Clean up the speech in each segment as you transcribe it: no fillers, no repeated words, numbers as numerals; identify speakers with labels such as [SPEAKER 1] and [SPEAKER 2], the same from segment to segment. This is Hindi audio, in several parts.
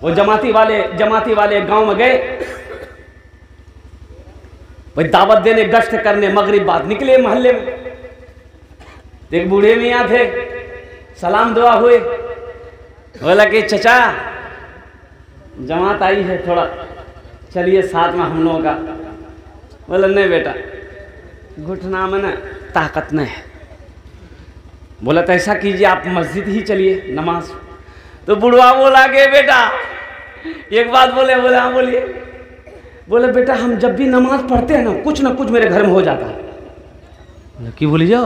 [SPEAKER 1] वो जमाती वाले गांव में गए, भाई दावत देने, गश्त करने, मगरिब बाद निकले मोहल्ले में। एक बूढ़े मियाँ थे, सलाम दुआ हुए, बोला कि चचा जमात आई है, थोड़ा चलिए साथ में हम लोगों का। बोला नहीं बेटा, घुटना में ना ताकत नहीं है। बोला तो ऐसा कीजिए आप मस्जिद ही चलिए नमाज। तो बुढ़वा बोला कि बेटा एक बात बोले। हाँ बोलिए। बोले बेटा हम जब भी नमाज पढ़ते हैं ना कुछ मेरे घर में हो जाता है। बोले की बोली जाओ।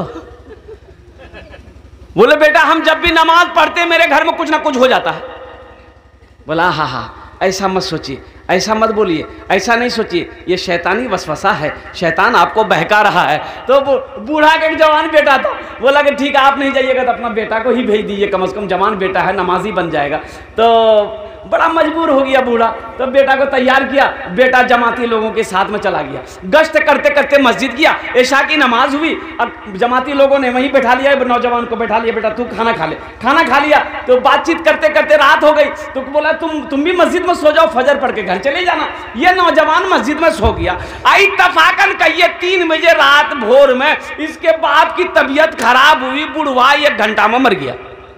[SPEAKER 1] बोले बेटा हम जब भी नमाज पढ़ते हैं मेरे घर में कुछ ना कुछ हो जाता है। बोला हाँ ऐसा मत सोचिए, ऐसा मत बोलिए, ऐसा नहीं सोचिए, ये शैतानी वसवसा है, शैतान आपको बहका रहा है। तो बूढ़ा का एक जवान बेटा था, बोला कि ठीक है आप नहीं जाइएगा तो अपना बेटा को ही भेज दीजिए, कम से कम जवान बेटा है, नमाजी बन जाएगा। तो बड़ा मजबूर हो गया बूढ़ा, तो बेटा को तैयार किया, बेटा जमाती लोगों के साथ में चला गया। गश्त करते करते मस्जिद गया, ऐशा की नमाज हुई, अब जमाती लोगों ने वहीं बैठा लिया, नौजवान को बैठा लिया, बेटा तू खाना खा ले। खाना खा लिया तो बातचीत करते करते रात हो गई, तो बोला तुम भी मस्जिद में सो जाओ, फजर पढ़ के घर चले जाना। ये नौजवान मस्जिद में सो गया। आई तफाकन कहिए 3 बजे रात भोर में इसके बाप की तबीयत खराब हुई, बुढ़वा 1 घंटा में मर गया।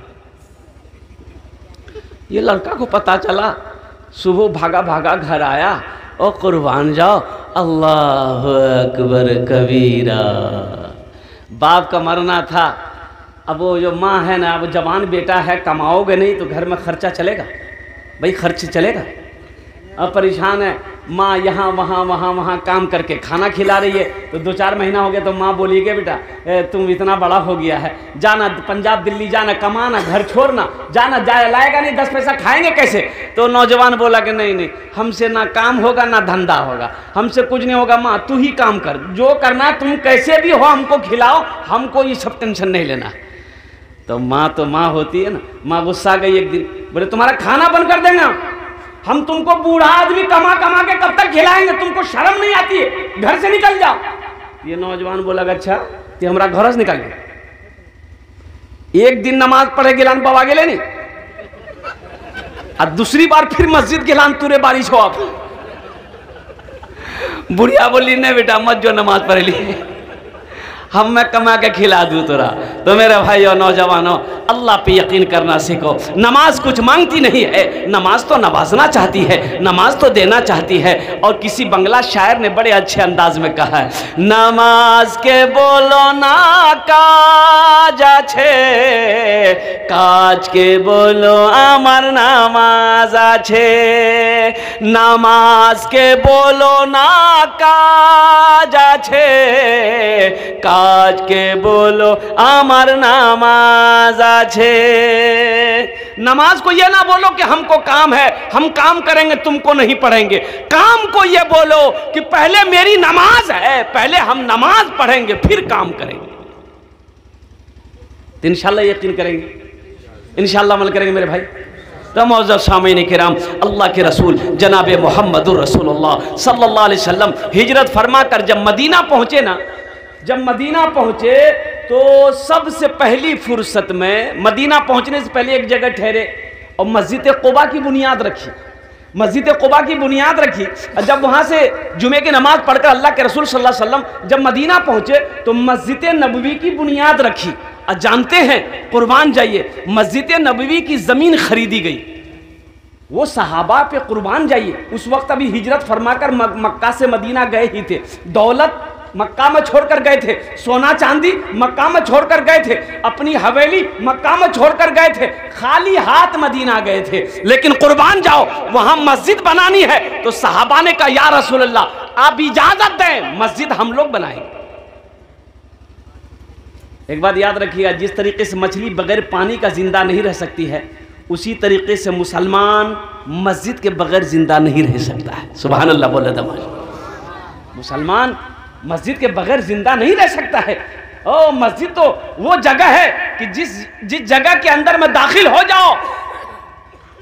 [SPEAKER 1] ये लड़का को पता चला, सुबह भागा भागा घर आया, और कुर्बान जाओ अल्लाह अकबर कबीरा। बाप का मरना था, अब वो जो माँ है ना, अब जवान बेटा है, कमाओगे नहीं तो घर में खर्चा चलेगा, भाई खर्च चलेगा। अब परेशान है माँ, यहाँ वहाँ काम करके खाना खिला रही है। तो 2-4 महीना हो गया तो माँ बोली कि बेटा तुम इतना बड़ा हो गया है, जाना पंजाब दिल्ली जाना, कमाना, घर छोड़ना, जाना लाएगा नहीं, 10 पैसा खाएंगे कैसे। तो नौजवान बोला कि नहीं हमसे ना काम होगा ना धंधा होगा, हमसे कुछ नहीं होगा, माँ तू ही काम कर, जो करना तुम कैसे भी हो हमको खिलाओ, हमको ये सब टेंशन नहीं लेना। तो माँ होती है ना, माँ गुस्सा गई एक दिन, बोले तुम्हारा खाना बंद कर देंगे हम तुमको, बूढ़ा आदमी कमा के कब तक खिलाएंगे, तुमको शर्म नहीं आती है, घर से निकल जाओ। ये नौजवान बोला अच्छा कि हमारा घर से निकल गया, एक दिन नमाज पढ़े गिलान बाबा गेले नहीं, और दूसरी बार फिर मस्जिद गिलान तुरे बारिश हो। आप बुढ़िया बोली नहीं बेटा मत जो नमाज पढ़ ली, हम मैं कमा के खिला दूँ तोरा। तो मेरे भाई और नौजवानों, अल्लाह पे यकीन करना सीखो। नमाज कुछ मांगती नहीं है, नमाज तो नवाजना चाहती है, नमाज तो देना चाहती है। और किसी बंगला शायर ने बड़े अच्छे अंदाज में कहा है, नमाज के बोलो ना काज आछे, काज के बोलो आमार नामाज आछे, नमाज के बोलो ना काज आछे, काज के बोलो आमार नामाज आछे। नमाज को ये ना बोलो कि हमको काम है, हम काम करेंगे तुमको नहीं पढ़ेंगे। काम को ये बोलो कि पहले मेरी नमाज है, पहले हम नमाज पढ़ेंगे फिर काम करेंगे। तो इंशाल्लाह यकीन करेंगे, इंशाल्लाह अमल करेंगे मेरे भाई। तो मौजूद सामीन किराम, अल्लाह के रसूल जनाब मोहम्मदुर रसूलुल्लाह सल्लल्लाहु अलैहि वसल्लम हिजरत फरमा कर जब मदीना पहुंचे ना, जब मदीना पहुंचे तो सबसे पहली फुर्सत में, मदीना पहुंचने से पहले एक जगह ठहरे और मस्जिद कुबा की बुनियाद रखी, मस्जिद कुबा की बुनियाद रखी। और जब वहाँ से जुमे की नमाज पढ़कर अल्लाह के रसूल सल्लल्लाहु अलैहि वसल्लम जब मदीना पहुँचे तो मस्जिद नबवी की बुनियाद रखी। और जानते हैं, कुर्बान जाइए, मस्जिद नबवी की ज़मीन खरीदी गई, वो सहाबा पे कुर्बान जाइए। उस वक्त अभी हिजरत फरमाकर मक्का से मदीना गए ही थे, दौलत मक्का में छोड़कर गए थे, सोना चांदी मक्का में छोड़कर गए थे, अपनी हवेली मक्का में छोड़कर गए थे, खाली हाथ मदीना गए थे। लेकिन कुर्बान जाओ, वहां मस्जिद बनानी है तो सहाबा ने कहा या रसूल अल्लाह आप इजाजत दें, मस्जिद हम लोग बनाएंगे। एक बात याद रखिएगा, जिस तरीके से मछली बगैर पानी का जिंदा नहीं रह सकती है, उसी तरीके से मुसलमान मस्जिद के बगैर जिंदा नहीं रह सकता है। सुभान अल्लाह बोले दमा। मुसलमान मस्जिद के बगैर जिंदा नहीं रह सकता है। ओ मस्जिद तो वो जगह है कि जिस जगह के अंदर में दाखिल हो जाओ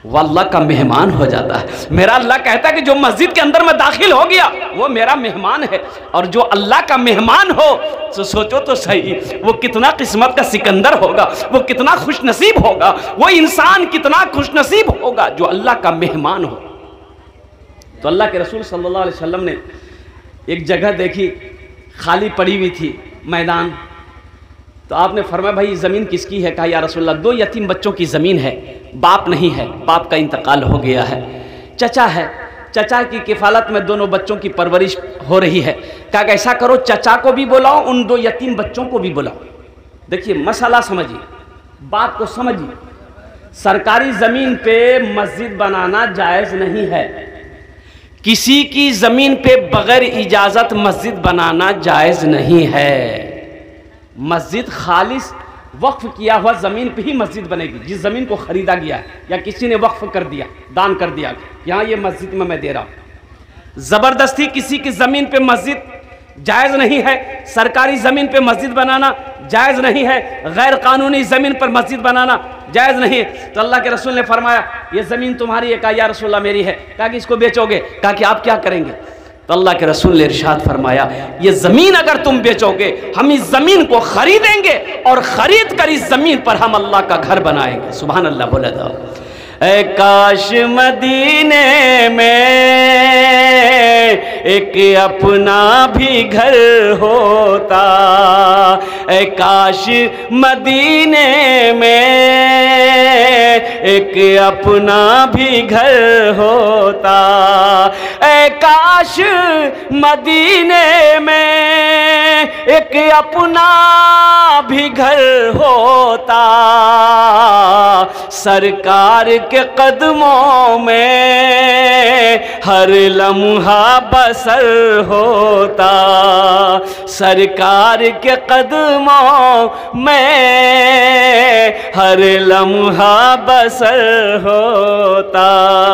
[SPEAKER 1] वह अल्लाह का मेहमान हो जाता है। मेरा अल्लाह कहता है कि जो मस्जिद के अंदर में दाखिल हो गया वो मेरा मेहमान है, और जो अल्लाह का मेहमान हो तो सोचो तो सही वो कितना किस्मत का सिकंदर होगा, वो कितना खुशनसीब होगा, वो इंसान कितना खुशनसीब होगा जो अल्लाह का मेहमान हो। तो अल्लाह के रसूल सल्लल्लाहु अलैहि वसल्लम ने एक जगह देखी खाली पड़ी हुई थी मैदान, तो आपने फरमाया भाई ज़मीन किसकी है? कहा या रसूलल्लाह 2 यतीम बच्चों की ज़मीन है, बाप नहीं है, बाप का इंतकाल हो गया है, चचा है, चचा की किफ़ालत में दोनों बच्चों की परवरिश हो रही है। कहा ऐसा करो चचा को भी बुलाओ, उन 2 यतीम बच्चों को भी बुलाओ। देखिए मसला समझिए, बात को समझिए, सरकारी ज़मीन पे मस्जिद बनाना जायज़ नहीं है, किसी की ज़मीन पे बगैर इजाज़त मस्जिद बनाना जायज़ नहीं है। मस्जिद खालिस वक्फ किया हुआ ज़मीन पे ही मस्जिद बनेगी, जिस ज़मीन को ख़रीदा गया है या किसी ने वक्फ कर दिया, दान कर दिया, यहाँ ये मस्जिद में मैं दे रहा हूँ। ज़बरदस्ती किसी की ज़मीन पे मस्जिद जायज़ नहीं है, सरकारी ज़मीन पे मस्जिद बनाना जायज़ नहीं है, गैर कानूनी ज़मीन पर मस्जिद बनाना जायज़ नहीं है। तो अल्लाह के रसूल ने फरमाया ये ज़मीन तुम्हारी है? कहा या रसूलल्लाह मेरी है। कहा कि इसको बेचोगे? कहा कि आप क्या करेंगे? तो अल्लाह के रसूल ने इरशाद फरमाया ये ज़मीन अगर तुम बेचोगे हम इस ज़मीन को ख़रीदेंगे और ख़रीद कर इस ज़मीन पर हम अल्लाह का घर बनाएंगे। सुभान अल्लाह बोला था। ऐ काश मदीने में एक अपना भी घर होता, ऐ काश मदीने में एक अपना भी घर होता, ऐ काश मदीने में एक अपना भी घर होता, सरकार के कदमों में हर लम्हा बसर होता, सरकार के कदमों में हर लम्हा बसर होता।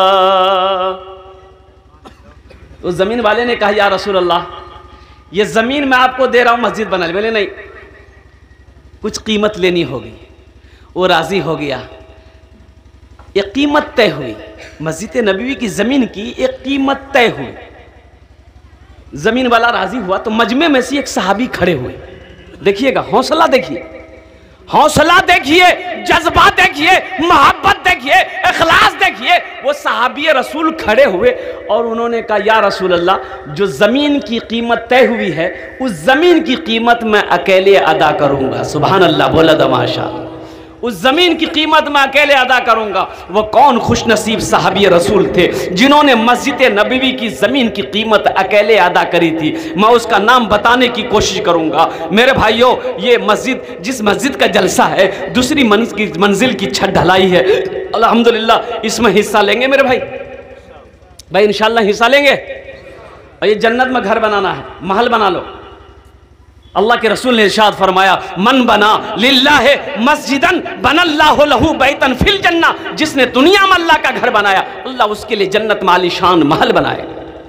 [SPEAKER 1] तो ज़मीन वाले ने कहा या रसूल अल्लाह ये ज़मीन मैं आपको दे रहा हूँ मस्जिद बना ले। मैंने नहीं, कुछ कीमत लेनी होगी। वो राज़ी हो गया, एक कीमत तय हुई, मस्जिद नबवी की ज़मीन की एक कीमत तय हुई। ज़मीन वाला राज़ी हुआ तो मजमे में से एक सहाबी खड़े हुए। देखिएगा हौसला, देखिए हौसला, देखिए जज्बा, देखिए मोहब्बत, देखिए इखलास, देखिए। वो सहाबी रसूल खड़े हुए और उन्होंने कहा या रसूल अल्लाह जो ज़मीन की कीमत तय हुई है उस ज़मीन की कीमत मैं अकेले अदा करूँगा। सुभान अल्लाह बोला था माशाअल्लाह। उस ज़मीन की कीमत मैं अकेले अदा करूँगा। वो कौन खुशनसीब सहाबी रसूल थे जिन्होंने मस्जिद नबवी की ज़मीन की कीमत अकेले अदा करी थी? मैं उसका नाम बताने की कोशिश करूँगा। मेरे भाइयों ये मस्जिद, जिस मस्जिद का जलसा है, दूसरी मंजिल की छत ढलाई है, अल्हम्दुलिल्लाह इसमें हिस्सा लेंगे मेरे भाई इंशाअल्लाह हिस्सा लेंगे। और ये जन्नत में घर बनाना है, महल बना लो। अल्लाह के रसूल ने इरशाद फरमाया मन बना लिल्लाहि मस्जिदन बनल्लाहु लहू बैतन फिल जन्ना, जिसने दुनिया में अल्लाह का घर बनाया अल्लाह उसके लिए जन्नत में आलीशान महल बनाए।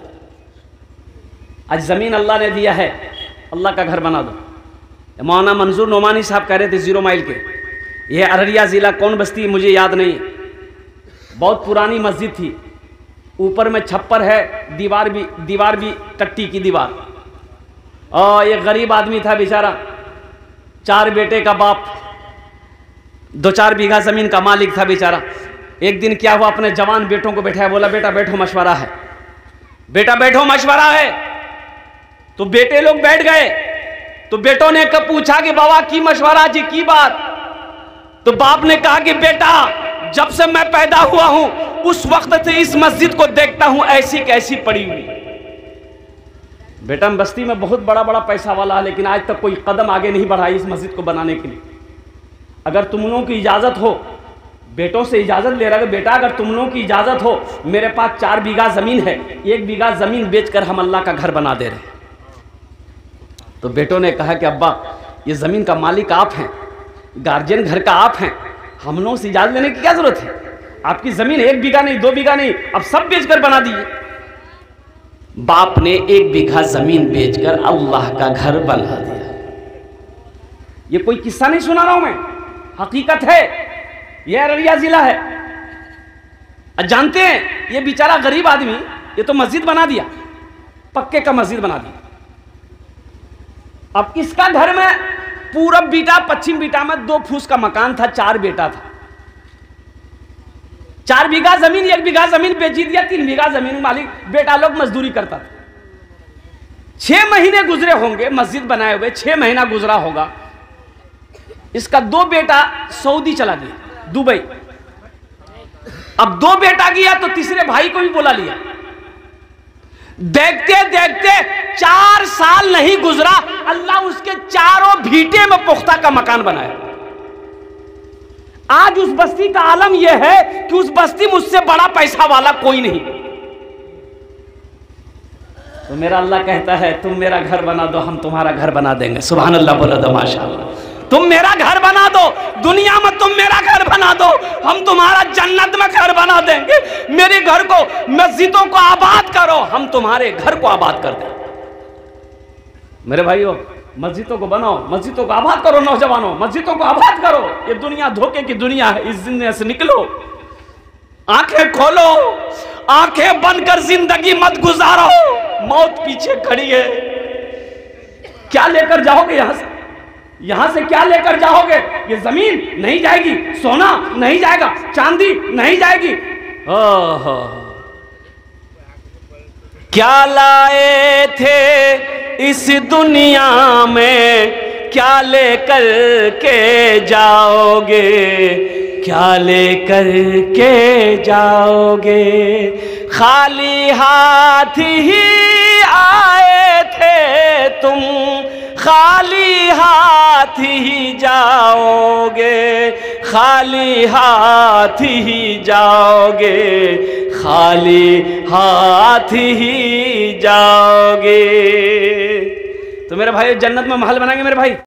[SPEAKER 1] आज ज़मीन अल्लाह ने दिया है, अल्लाह का घर बना दो। मौलाना मंजूर नोमानी साहब कह रहे थे 0 माइल के, यह अररिया ज़िला कौन बस्ती मुझे याद नहीं, बहुत पुरानी मस्जिद थी, ऊपर में छप्पर है, दीवार भी टट्टी की दीवार। और एक गरीब आदमी था बेचारा, 4 बेटे का बाप, 2-4 बीघा ज़मीन का मालिक था बेचारा। एक दिन क्या हुआ, अपने जवान बेटों को बैठाया, बोला बेटा बैठो मशवरा है, बेटा बैठो मशवरा है। तो बेटे लोग बैठ गए। तो बेटों ने कब पूछा कि बाबा की मशवरा जी की बात? तो बाप ने कहा कि बेटा जब से मैं पैदा हुआ हूं उस वक्त से इस मस्जिद को देखता हूं ऐसी कैसी पड़ी हुई। बेटा बस्ती में बहुत बड़ा बड़ा पैसा वाला है लेकिन आज तक कोई कदम आगे नहीं बढ़ाई इस मस्जिद को बनाने के लिए। अगर तुम लोगों की इजाज़त हो, बेटों से इजाज़त ले रहा है, बेटा अगर तुम लोगों की इजाज़त हो, मेरे पास 4 बीघा ज़मीन है, 1 बीघा ज़मीन बेचकर हम अल्लाह का घर बना दे रहे हैं। तो बेटों ने कहा कि अब्बा ये ज़मीन का मालिक आप हैं, गार्जियन घर का आप हैं, हम लोगों से इजाज़त लेने की क्या ज़रूरत है? आपकी ज़मीन 1 बीघा नहीं, 2 बीघा नहीं, अब सब बेचकर बना दीजिए। बाप ने 1 बीघा ज़मीन बेचकर अल्लाह का घर बना दिया। ये कोई किस्सा नहीं सुना रहा हूं मैं, हकीकत है। यह अररिया ज़िला है। जानते हैं ये बेचारा गरीब आदमी ये तो मस्जिद बना दिया, पक्के का मस्जिद बना दिया। अब इसका घर में पूरब बीटा पश्चिम बीटा में 2 फूस का मकान था, 4 बेटा था। 4 बीघा जमीन, 1 बीघा जमीन बेची दिया, 3 बीघा जमीन मालिक बेटा लोग मजदूरी करता था। 6 महीने गुजरे होंगे मस्जिद बनाए हुए, 6 महीना गुजरा होगा। इसका 2 बेटा सऊदी चला गया, दुबई। अब 2 बेटा गया तो तीसरे भाई को भी बुला लिया। देखते देखते 4 साल नहीं गुजरा, अल्लाह उसके चारों भीटे में पुख्ता का मकान बनाया। आज उस बस्ती का आलम यह है कि उस बस्ती में उससे बड़ा पैसा वाला कोई नहीं। तो मेरा अल्लाह कहता है तुम मेरा घर बना दो, हम तुम्हारा घर बना देंगे। सुभान अल्लाह बोला दो माशाअल्लाह। तुम मेरा घर बना दो, दुनिया में तुम मेरा घर बना दो, हम तुम्हारा जन्नत में घर बना देंगे। मेरे घर को, मस्जिदों को आबाद करो, हम तुम्हारे घर को आबाद कर देंगे। मेरे भाइयों, मस्जिदों को बनाओ, मस्जिदों को आबाद करो। नौजवानों, मस्जिदों को आबाद करो। ये दुनिया धोखे की दुनिया है, इस दुनिया से निकलो। आंखें खोलो, आंखें बंद कर जिंदगी मत गुजारो, मौत पीछे खड़ी है। क्या लेकर जाओगे यहां से? यहां से क्या लेकर जाओगे? ये जमीन नहीं जाएगी, सोना नहीं जाएगा, चांदी नहीं जाएगी। ओहो, क्या लाए थे इस दुनिया में, क्या लेकर के जाओगे, क्या लेकर के जाओगे? खाली हाथ ही आए थे तुम, खाली हाथ ही जाओगे, खाली हाथ ही जाओगे, खाली हाथ ही जाओगे। तो मेरे भाई जन्नत में महल बनाएंगे मेरे भाई।